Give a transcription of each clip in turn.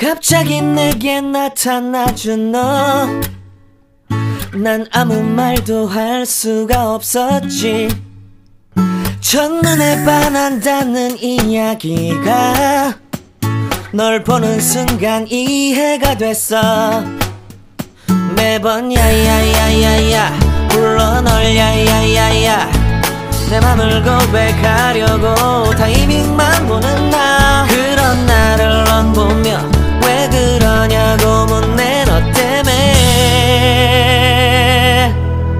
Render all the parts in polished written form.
갑자기 내게 나타나준 너, 난 아무 말도 할 수가 없었지. 첫눈에 반한다는 이야기가 널 보는 순간 이해가 됐어. 매번 야야야야야 불러 널 야야야야, 내 맘을 고백하려고 타이밍만 보는 나. 그런 나를 넌 보며 왜 그러냐고 묻네. 너 때문에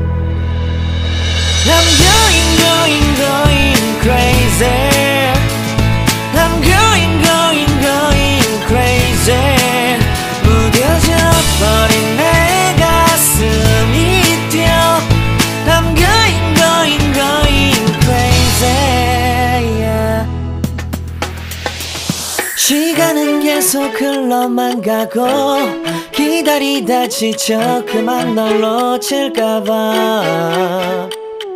I'm going crazy. I'm going crazy. 무뎌져 버린 내 가슴이 뛰어. I'm going crazy, yeah. 시간은 계속 흘러만 가고 기다리다 지쳐 그만 널 놓칠까봐.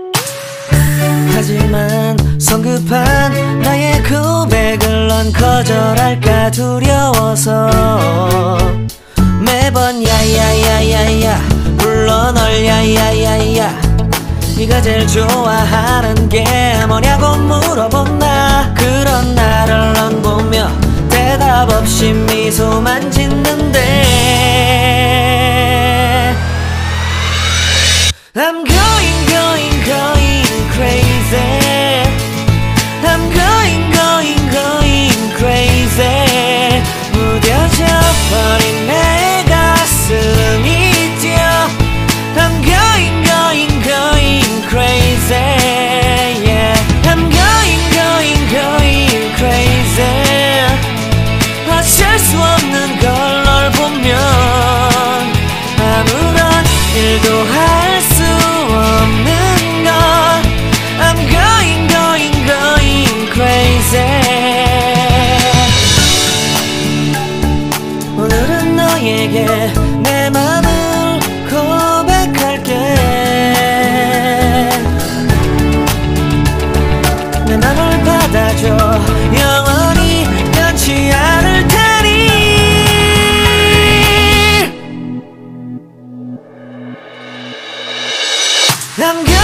하지만 성급한 나의 고백을 넌 거절할까 두려워서 매번 야야야야야 불러 널 야야야야. 네가 제일 좋아하는 게 뭐냐고 물어본 나. 그런 나를 넌 보며 대답 없이 미소만 짓는데 I'm going crazy. I'm going crazy. 무뎌져 버린 내 가슴이 뛰어. I'm going crazy, yeah. I'm going crazy. 어쩔 수 없는 걸 널 보면 아무런 일도 할 수 없는 걸. I'm going crazy. 오늘은 너에게 내 맘을 고백할게. 내 맘을 받아줘. 영원히 변치 않을 테니. I'm